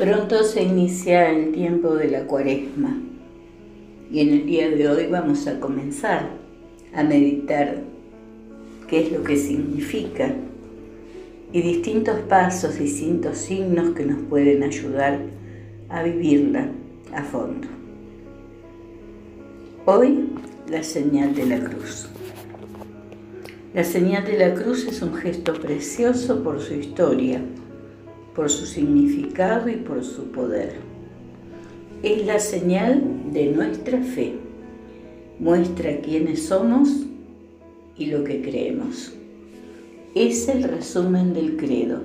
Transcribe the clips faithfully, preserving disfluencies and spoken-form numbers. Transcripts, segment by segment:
Pronto se inicia el tiempo de la Cuaresma y en el día de hoy vamos a comenzar a meditar qué es lo que significa y distintos pasos, distintos signos que nos pueden ayudar a vivirla a fondo. Hoy, la señal de la cruz. La señal de la cruz es un gesto precioso por su historia, por su significado y por su poder. Es la señal de nuestra fe. Muestra quiénes somos y lo que creemos. Es el resumen del credo.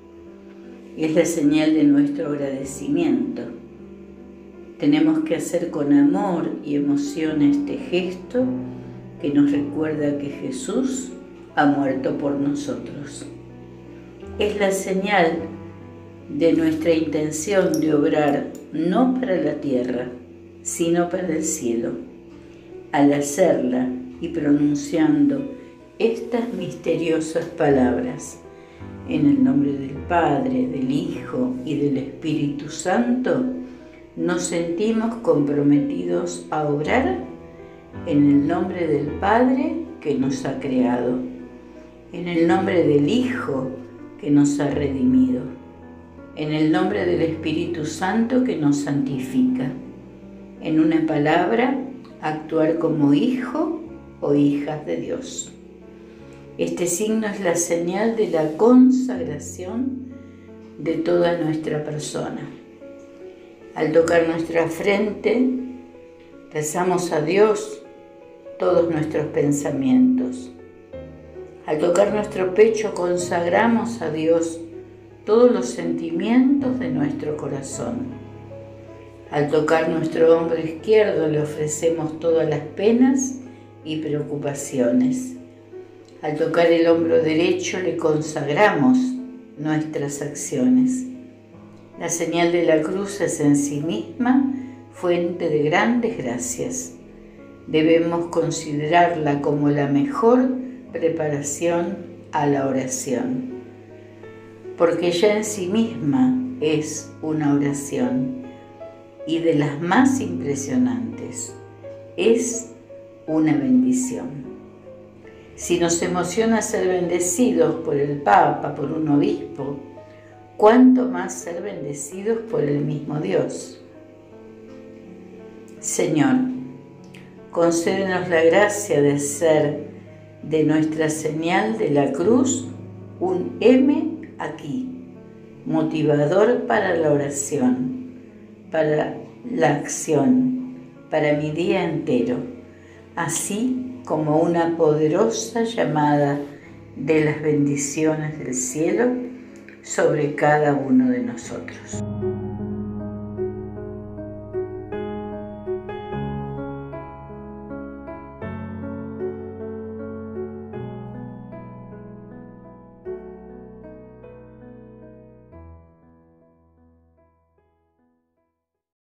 Es la señal de nuestro agradecimiento. Tenemos que hacer con amor y emoción este gesto que nos recuerda que Jesús ha muerto por nosotros. Es la señal de nuestra intención de obrar no para la tierra, sino para el cielo. Al hacerla y pronunciando estas misteriosas palabras, en el nombre del Padre, del Hijo y del Espíritu Santo, nos sentimos comprometidos a obrar en el nombre del Padre que nos ha creado, en el nombre del Hijo que nos ha redimido, en el nombre del Espíritu Santo que nos santifica. En una palabra, actuar como hijo o hijas de Dios. Este signo es la señal de la consagración de toda nuestra persona. Al tocar nuestra frente, rezamos a Dios todos nuestros pensamientos. Al tocar nuestro pecho, consagramos a Dios todos los sentimientos de nuestro corazón. Al tocar nuestro hombro izquierdo, le ofrecemos todas las penas y preocupaciones. Al tocar el hombro derecho, le consagramos nuestras acciones. La señal de la cruz es en sí misma fuente de grandes gracias. Debemos considerarla como la mejor preparación a la oración, porque ya en sí misma es una oración y de las más impresionantes. Es una bendición. Si nos emociona ser bendecidos por el Papa, por un obispo, ¿cuánto más ser bendecidos por el mismo Dios? Señor, concédenos la gracia de ser de nuestra señal de la cruz un M aquí, motivador para la oración, para la acción, para mi día entero, así como una poderosa llamada de las bendiciones del cielo sobre cada uno de nosotros.